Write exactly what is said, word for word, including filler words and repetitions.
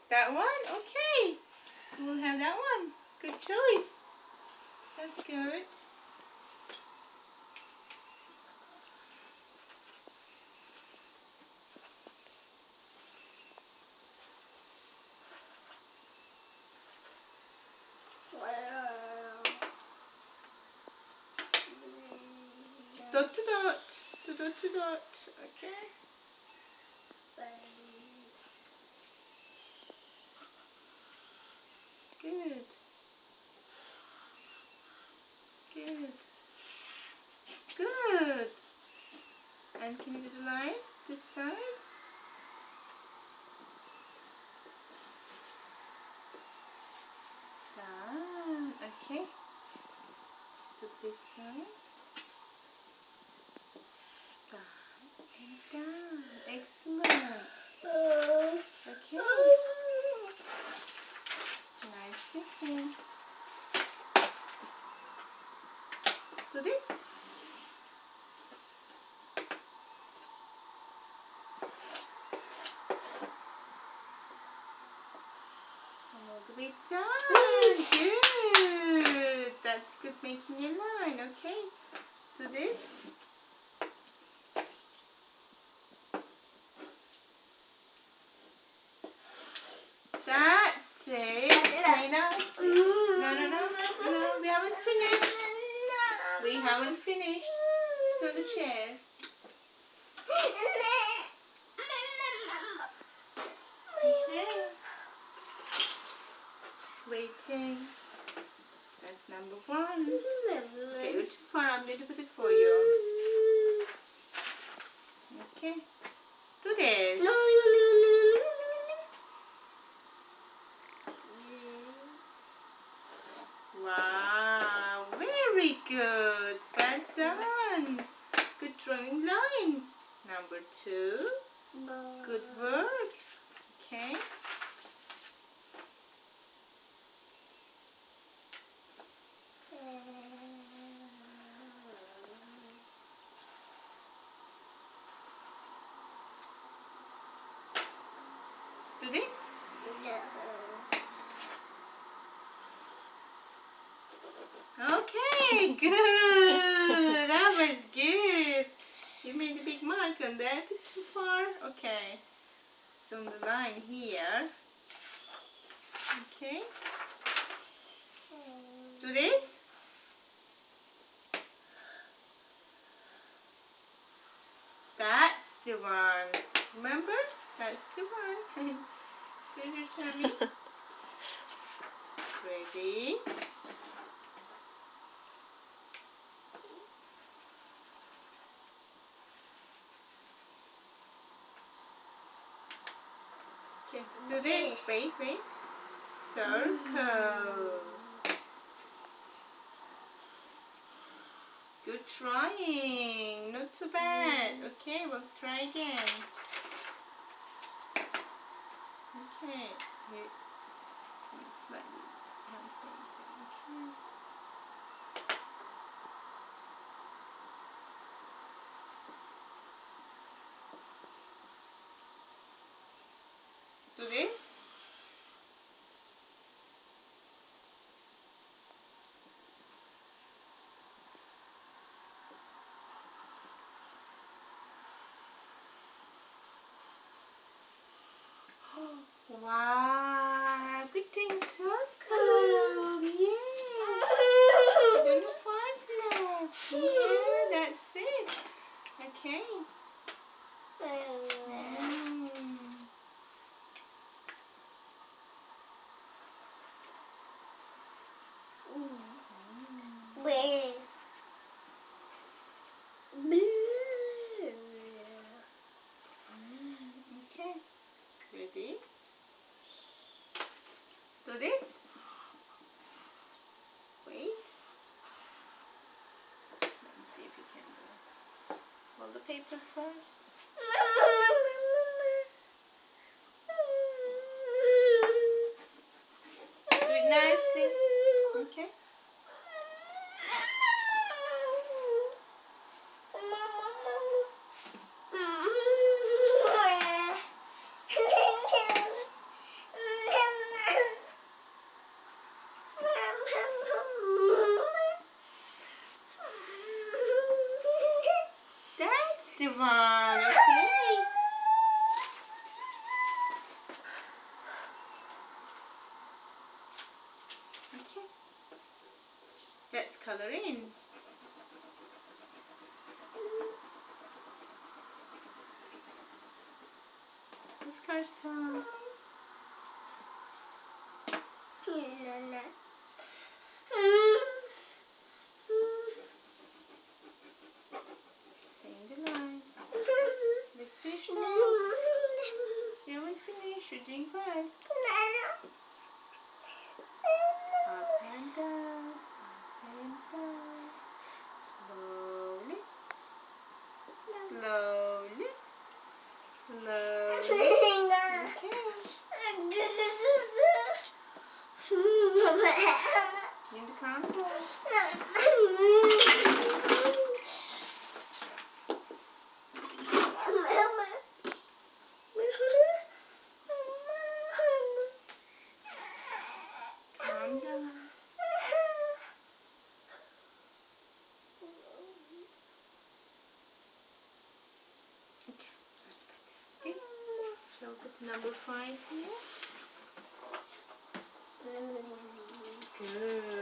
That one? Okay. We'll have that one. Good choice. That's good. Dot to dot. To dot to dot. Okay. Good. Good. Good. And can you do the line this side? Down. Okay. Let's put this side. Down and down. Excellent. Okay. Nice sitting. Do this. All the way down. Good. That's good making a line. Okay. Do this. That's it. Okay, now. No, no, no. No, we haven't finished. We haven't finished. Sit on the chair. Okay. Waiting. That's number one. Okay, you're too far. I'm going to put it for you. Okay. Do this. Wow. Very good. Well done. Good drawing lines. Number two. Good work. Okay. Do this. Okay, good. That was good. You made a big mark on that. It's too far. Okay. So on the line here. Okay. Do this. That's the one. Remember? That's the one. Here's your tummy. Ready? Okay, do this. Wait, wait. Circle. Good trying. Not too bad. Okay, we'll try again. Okay. Here. Slightly. Okay. Do this. Wow, good doing circle. Yeah. You're doing five left. Yeah, that's it. Okay. Mm. Where? Okay. Ready? Do this. Wait. Let me see if you can do it. Hold the paper first. Do it nicely. Okay. Devon. Okay. Okay. Let's color in. Let's color some. Saying the line. Let's finish now. Yeah, we finish. You're doing good. Up and down. Up and down. Slowly. Slowly. Slowly. Okay. In the contour. Calm down. Okay. Okay. Shall we put number five here? Good.